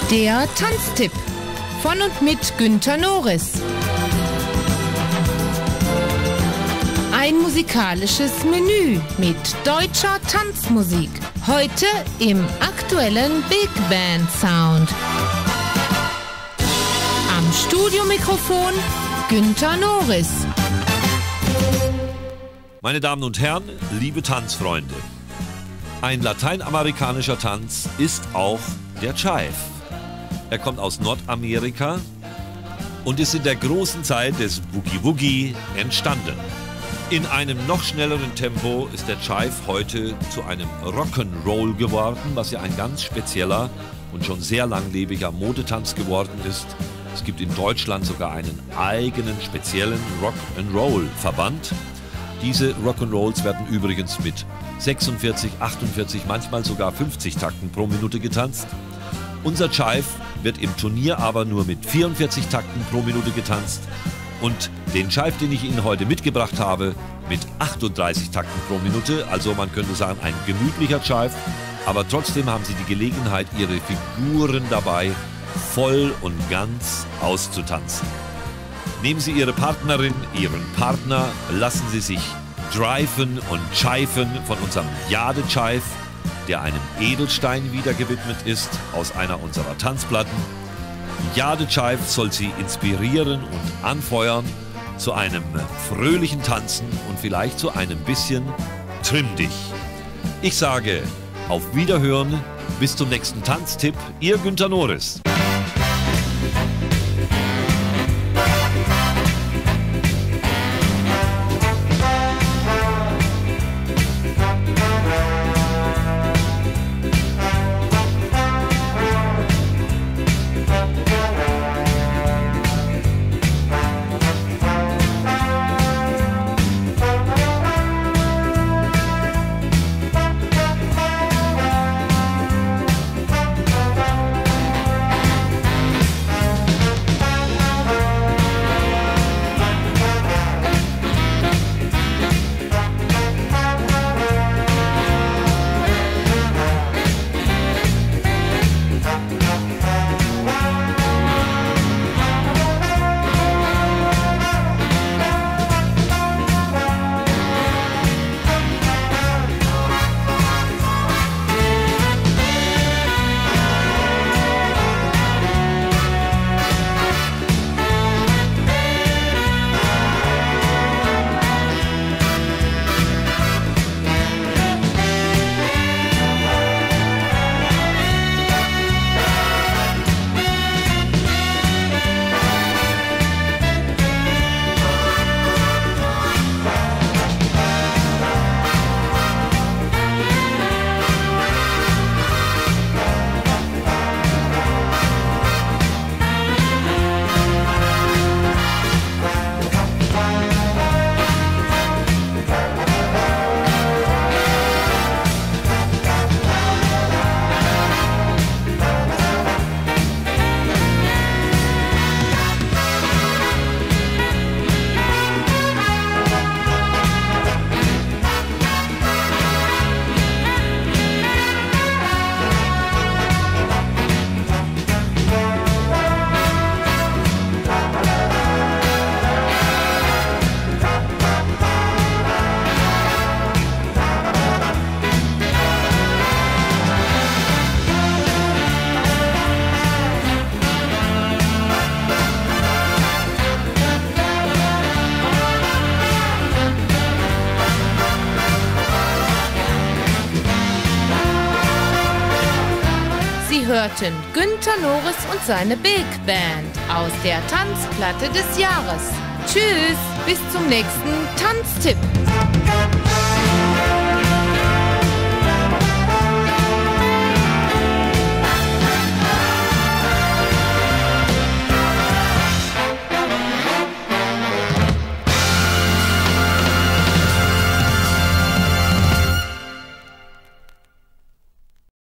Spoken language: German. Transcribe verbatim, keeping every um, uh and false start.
Der Tanztipp von und mit Günter Norris. Ein musikalisches Menü mit deutscher Tanzmusik. Heute im aktuellen Big Band Sound. Am Studiomikrofon Günter Norris. Meine Damen und Herren, liebe Tanzfreunde. Ein lateinamerikanischer Tanz ist auch der Jive. Er kommt aus Nordamerika und ist in der großen Zeit des Boogie Woogie entstanden. In einem noch schnelleren Tempo ist der Jive heute zu einem Rock'n'Roll geworden, was ja ein ganz spezieller und schon sehr langlebiger Modetanz geworden ist. Es gibt in Deutschland sogar einen eigenen speziellen Rock'n'Roll-Verband. Diese Rock'n'Rolls werden übrigens mit sechsundvierzig, achtundvierzig, manchmal sogar fünfzig Takten pro Minute getanzt. Unser Jive wird im Turnier aber nur mit vierundvierzig Takten pro Minute getanzt und den Jive, den ich Ihnen heute mitgebracht habe, mit achtunddreißig Takten pro Minute. Also man könnte sagen, ein gemütlicher Jive, aber trotzdem haben Sie die Gelegenheit, Ihre Figuren dabei voll und ganz auszutanzen. Nehmen Sie Ihre Partnerin, Ihren Partner, lassen Sie sich driven und jiven von unserem Jade-Jive, der einem Edelstein wieder gewidmet ist, aus einer unserer Tanzplatten. Jade-Jive soll Sie inspirieren und anfeuern zu einem fröhlichen Tanzen und vielleicht zu einem bisschen Trimm dich. Ich sage auf Wiederhören, bis zum nächsten Tanztipp, Ihr Günter Norris. Sie hörten Günter Norris und seine Big Band aus der Tanzplatte des Jahres. Tschüss, bis zum nächsten Tanztipp.